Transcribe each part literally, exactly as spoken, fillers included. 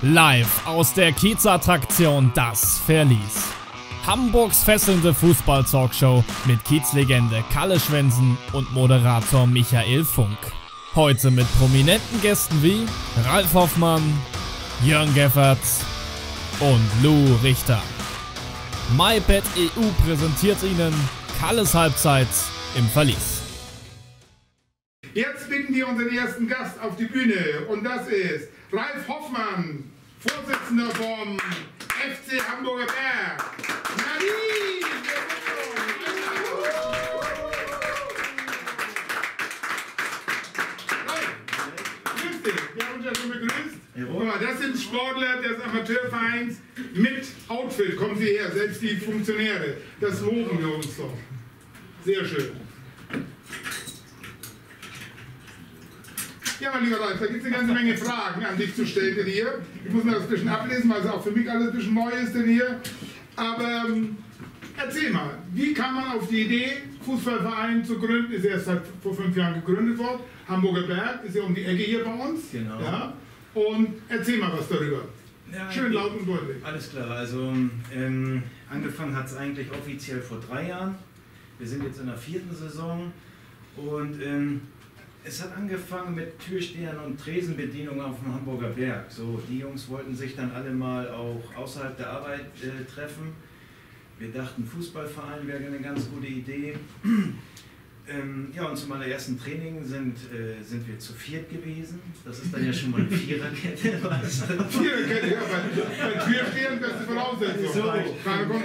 Live aus der Kiezattraktion Das Verlies. Hamburgs fesselnde Fußball-Talkshow mit Kiezlegende Kalle Schwensen und Moderator Michael Funk. Heute mit prominenten Gästen wie Ralf Hoffmann, Jörn Gefferts und Lou Richter. MyBet E U präsentiert Ihnen Kalles Halbzeit im Verlies. Jetzt bitten wir unseren ersten Gast auf die Bühne und das ist Ralf Hoffmann, Vorsitzender vom F C Hamburger Berg. Nadine! Grüß dich, wir haben uns ja schon begrüßt. Guck mal, das sind Sportler des Amateurvereins mit Outfit. Kommen Sie her, selbst die Funktionäre. Das loben wir uns doch. Sehr schön. Ja, mein lieber Ralf, da gibt es eine ganze Menge Fragen an dich zu stellen denn hier. Ich muss mir das ein bisschen ablesen, weil es auch für mich alles ein bisschen neu ist denn hier. Aber ähm, erzähl mal, wie kam man auf die Idee, Fußballverein zu gründen? Ist erst seit vor fünf Jahren gegründet worden. Hamburger Berg ist ja um die Ecke hier bei uns. Genau. Ja? Und erzähl mal was darüber. Ja, Schön laut und deutlich. Alles klar, also ähm, angefangen hat es eigentlich offiziell vor drei Jahren. Wir sind jetzt in der vierten Saison und ähm, es hat angefangen mit Türstehern und Tresenbedienung auf dem Hamburger Berg. So, die Jungs wollten sich dann alle mal auch außerhalb der Arbeit äh, treffen. Wir dachten, Fußballverein wäre eine ganz gute Idee. ähm, ja, und zum allerersten Training sind, äh, sind wir zu viert gewesen. Das ist dann ja schon mal eine Viererkette. Weißt du? Viererkette, ja, bei, bei Türstehern beste Voraussetzung. So. Gerade kommt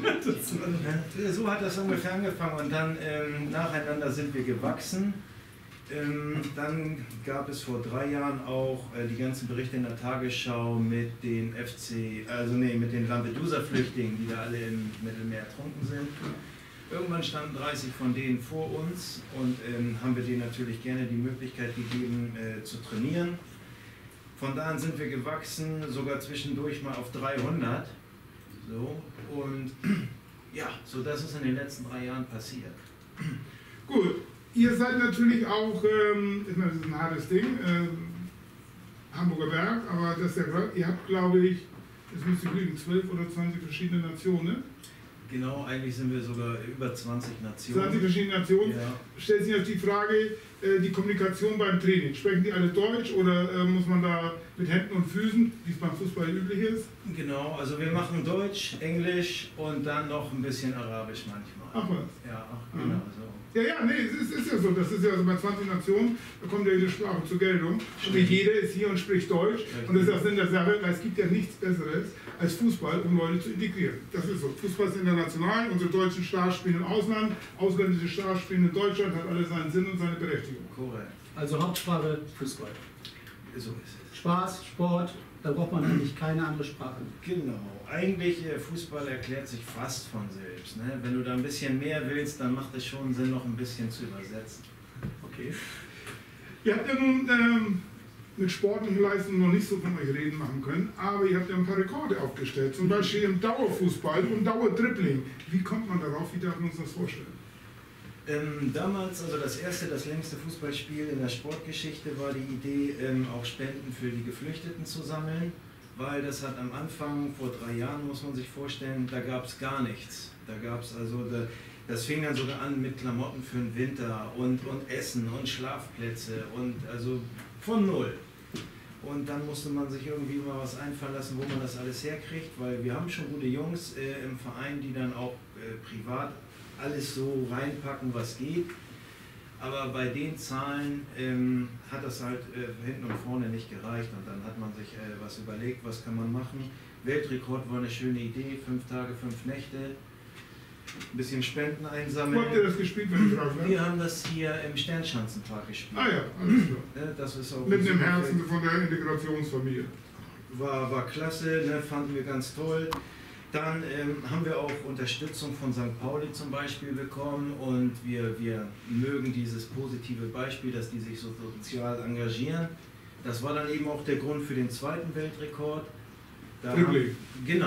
durch. So hat das ungefähr angefangen und dann ähm, nacheinander sind wir gewachsen. Ähm, dann gab es vor drei Jahren auch äh, die ganzen Berichte in der Tagesschau mit den F C, also nee, mit den Lampedusa-Flüchtlingen, die da alle im Mittelmeer ertrunken sind. Irgendwann standen dreißig von denen vor uns und ähm, haben wir denen natürlich gerne die Möglichkeit gegeben äh, zu trainieren. Von da an sind wir gewachsen, sogar zwischendurch mal auf dreihundert. So, und ja, so das ist in den letzten drei Jahren passiert. Gut. Ihr seid natürlich auch, ähm, ich meine, das ist ein hartes Ding, ähm, Hamburger Berg, aber das ist ja klar, ihr habt, glaube ich, es müsste lügen, zwölf oder zwanzig verschiedene Nationen. Genau, eigentlich sind wir sogar über zwanzig Nationen. zwanzig verschiedene Nationen. Ja. Stellt sich natürlich die Frage, äh, die Kommunikation beim Training. Sprechen die alle Deutsch oder äh, muss man da mit Händen und Füßen, wie es beim Fußball üblich ist? Genau, also wir machen Deutsch, Englisch und dann noch ein bisschen Arabisch manchmal. Ach was? Ja, ach, genau so. Ja, ja, nee, es ist, ist ja so. Das ist ja so bei zwanzig Nationen, da kommt ja jede Sprache zur Geltung. Und nicht jeder ist hier und spricht Deutsch. Und das ist auch Sinn der Sache, weil es gibt ja nichts Besseres als Fußball, um Leute zu integrieren. Das ist so. Fußball ist international, unsere deutschen Stars spielen im Ausland, ausländische Stars spielen in Deutschland, hat alles seinen Sinn und seine Berechtigung. Korrekt. Also Hauptsprache Fußball. So ist es. Spaß, Sport, da braucht man eigentlich keine andere Sprache. Genau. Eigentlich äh, Fußball erklärt sich fast von selbst. Ne? Wenn du da ein bisschen mehr willst, dann macht es schon Sinn, noch ein bisschen zu übersetzen. Okay. Ihr habt ja nun ähm, mit sportlichen Leistungen noch nicht so von euch reden machen können, aber ihr habt ja ein paar Rekorde aufgestellt, zum Beispiel im Dauerfußball und Dauerdribbling. Wie kommt man darauf? Wie darf man uns das vorstellen? Ähm, damals, also das erste, das längste Fußballspiel in der Sportgeschichte, war die Idee, ähm, auch Spenden für die Geflüchteten zu sammeln, weil das hat am Anfang, vor drei Jahren muss man sich vorstellen, da gab es gar nichts. Da gab es also, da, das fing dann sogar an mit Klamotten für den Winter und, und Essen und Schlafplätze und also von null. Und dann musste man sich irgendwie mal was einfallen lassen, wo man das alles herkriegt, weil wir haben schon gute Jungs äh, im Verein, die dann auch äh, privat alles so reinpacken, was geht. Aber bei den Zahlen ähm, hat das halt äh, hinten und vorne nicht gereicht. Und dann hat man sich äh, was überlegt, was kann man machen. Weltrekord war eine schöne Idee, fünf Tage, fünf Nächte. Ein bisschen Spenden einsammeln. Wo habt ihr das gespielt, wenn ich fragen darf? Wir haben das hier im Sternschanzenpark gespielt. Ah ja, alles klar. Ne, das ist auch Mitten im super. Herzen von der Integrationsfamilie. War, war klasse, ne, fanden wir ganz toll. Dann ähm, haben wir auch Unterstützung von Sankt Pauli zum Beispiel bekommen und wir, wir mögen dieses positive Beispiel, dass die sich so sozial engagieren. Das war dann eben auch der Grund für den zweiten Weltrekord. Da haben, genau,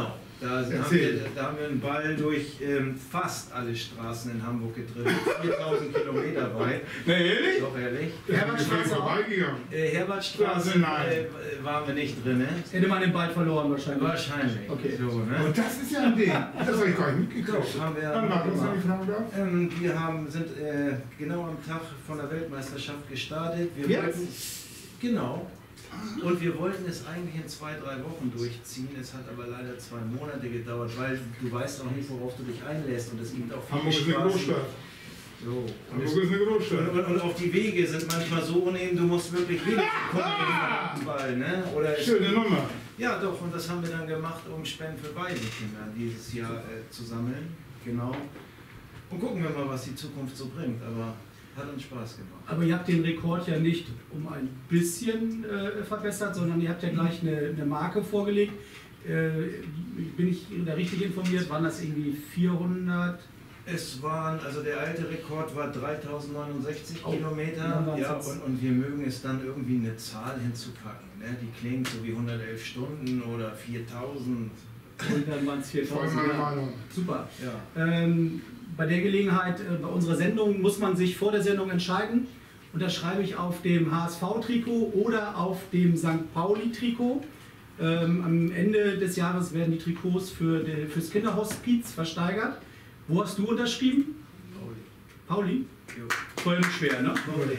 Da haben, wir, da haben wir einen Ball durch ähm, fast alle Straßen in Hamburg gedrillt, viertausend Kilometer weit. Ne, ehrlich? Doch, ehrlich. Herbertstraße vorbeigegangen. Äh, Herbertstraße äh, waren wir nicht drin. Ne? Hätte man den Ball verloren wahrscheinlich. Wahrscheinlich. Okay. So, ne? Aber das ist ja ein Ding. Das habe ich gar nicht mitgekriegt. Doch, haben wir, Wann war das, wenn ich fragen darf? ähm, wir haben, sind äh, genau am Tag von der Weltmeisterschaft gestartet. Wir Jetzt? wollten, genau. Und wir wollten es eigentlich in zwei, drei Wochen durchziehen. Es hat aber leider zwei Monate gedauert, weil du weißt auch nicht, worauf du dich einlässt. Und es gibt auch viele Hamburg ist eine Großstadt. So. Hamburg ist eine Großstadt. Und, und, und auch die Wege sind manchmal so uneben, du musst wirklich wenig gucken im Ball. Ne? Oder Schöne Nummer. Ja, doch, und das haben wir dann gemacht, um Spenden für beide Kinder dieses Jahr äh, zu sammeln. Genau. Und gucken wir mal, was die Zukunft so bringt. Aber hat uns Spaß gemacht. Aber ihr habt den Rekord ja nicht um ein bisschen äh, verbessert, sondern ihr habt ja gleich eine, eine Marke vorgelegt. Äh, bin ich da richtig informiert? Waren das irgendwie vierhundert? Es waren, also der alte Rekord war dreitausendneunundsechzig Oh, Kilometer. Ja, und, und wir mögen es dann irgendwie eine Zahl hinzupacken. Ne? Die klingt so wie hundertelf Stunden oder viertausend. Und dann waren es viertausend. Voll meine Meinung. Super. Ja. Ähm, bei der Gelegenheit, äh, bei unserer Sendung, muss man sich vor der Sendung entscheiden. Und das schreibe ich auf dem H S V-Trikot oder auf dem Sankt Pauli-Trikot. Ähm, am Ende des Jahres werden die Trikots für die, fürs Kinderhospiz versteigert. Wo hast du unterschrieben? Pauli. Pauli? Jo. Voll schwer, ne? Pauli.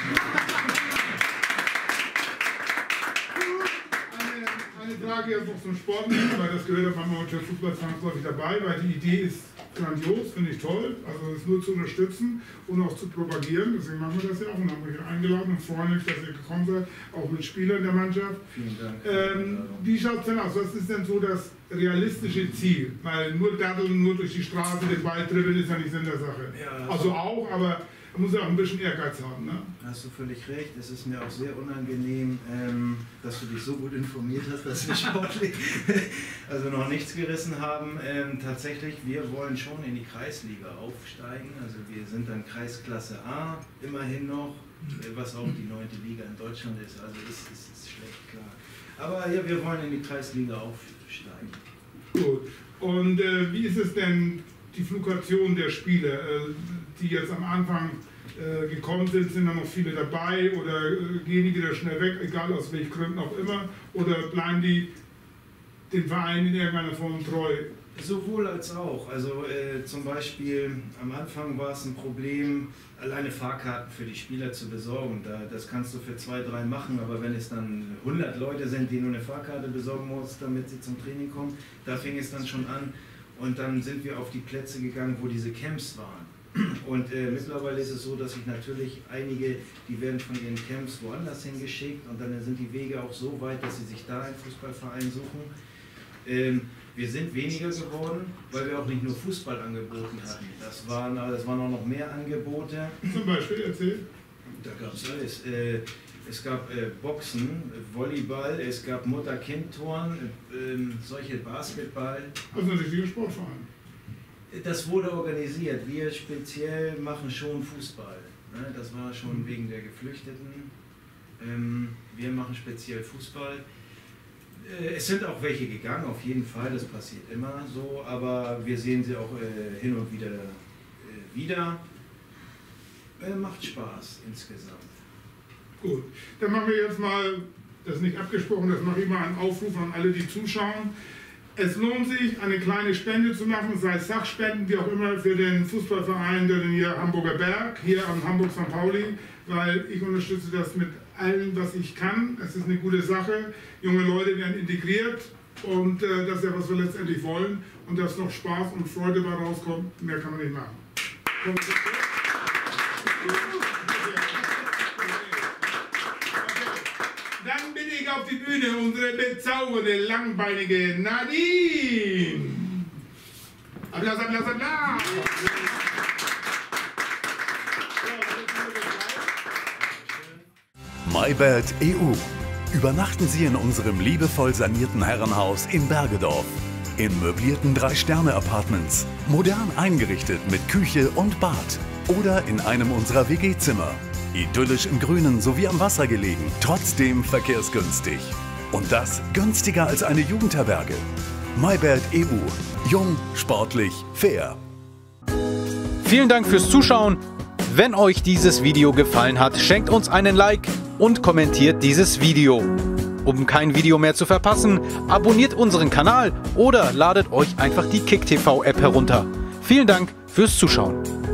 Eine Frage jetzt noch zum Sport, weil das gehört beim Amateur Fußball zwangsläufig dabei, weil die Idee ist grandios, finde ich toll, also es nur zu unterstützen und auch zu propagieren, deswegen machen wir das ja auch und haben euch eingeladen und freuen mich, dass ihr gekommen seid, auch mit Spielern der Mannschaft. Vielen Dank. Ähm, wie schaut es denn aus? Was ist denn so das realistische Ziel? Weil nur daddeln, nur durch die Straße, den Ball dribbeln ist ja nicht Sinn der Sache. Ja, also auch, aber man muss ja auch ein bisschen Ehrgeiz haben, ne? Hast du völlig recht. Es ist mir auch sehr unangenehm, ähm, dass du dich so gut informiert hast, dass wir sportlich also noch nichts gerissen haben. Ähm, tatsächlich, wir wollen schon in die Kreisliga aufsteigen. Also wir sind dann Kreisklasse A, immerhin noch, was auch die neunte Liga in Deutschland ist. Also ist, ist, ist schlecht, klar. Aber ja, wir wollen in die Kreisliga aufsteigen. Gut. Und äh, wie ist es denn, die Fluktuation der Spiele, äh, die jetzt am Anfang äh, gekommen sind, sind da noch viele dabei oder äh, gehen die wieder schnell weg, egal aus welchen Gründen auch immer, oder bleiben die dem Verein in irgendeiner Form treu? Sowohl als auch. Also äh, zum Beispiel am Anfang war es ein Problem, alleine Fahrkarten für die Spieler zu besorgen. Da, das kannst du für zwei, drei machen, aber wenn es dann hundert Leute sind, die nur eine Fahrkarte besorgen musst, damit sie zum Training kommen, da fing es dann schon an. Und dann sind wir auf die Plätze gegangen, wo diese Camps waren. Und äh, mittlerweile ist es so, dass sich natürlich einige, die werden von ihren Camps woanders hingeschickt und dann sind die Wege auch so weit, dass sie sich da einen Fußballverein suchen. Ähm, wir sind weniger geworden, weil wir auch nicht nur Fußball angeboten hatten. Das waren, das waren auch noch mehr Angebote. Zum Beispiel, erzähl. Da gab es alles. Äh, es gab äh, Boxen, Volleyball, es gab Mutter-Kind-Touren, äh, solche Basketball. Also ein richtiger Sportverein. Das wurde organisiert. Wir speziell machen schon Fußball. Ne? Das war schon wegen der Geflüchteten. Ähm, wir machen speziell Fußball. Äh, es sind auch welche gegangen, auf jeden Fall. Das passiert immer so. Aber wir sehen sie auch äh, hin und wieder äh, wieder. Äh, macht Spaß insgesamt. Gut, dann machen wir jetzt mal, das ist nicht abgesprochen, das mache ich mal einen Aufruf an alle, die zuschauen. Es lohnt sich, eine kleine Spende zu machen, sei es Sachspenden, wie auch immer, für den Fußballverein, der hier Hamburger Berg, hier am Hamburg Sankt Pauli, weil ich unterstütze das mit allem, was ich kann. Es ist eine gute Sache. Junge Leute werden integriert und äh, das ist ja, was wir letztendlich wollen. Und dass noch Spaß und Freude dabei rauskommt, mehr kann man nicht machen. Dann bitte ich auf die Bühne unsere bezaubernde, langbeinige Nadine. Applaus, Applaus, Applaus. MyBed E U. Übernachten Sie in unserem liebevoll sanierten Herrenhaus in Bergedorf. In möblierten drei Sterne Apartments. Modern eingerichtet mit Küche und Bad. Oder in einem unserer W G-Zimmer. Idyllisch im Grünen sowie am Wasser gelegen, trotzdem verkehrsgünstig. Und das günstiger als eine Jugendherberge. Maybert E U. Jung, sportlich, fair. Vielen Dank fürs Zuschauen. Wenn euch dieses Video gefallen hat, schenkt uns einen Like und kommentiert dieses Video. Um kein Video mehr zu verpassen, abonniert unseren Kanal oder ladet euch einfach die KickTV App herunter. Vielen Dank fürs Zuschauen.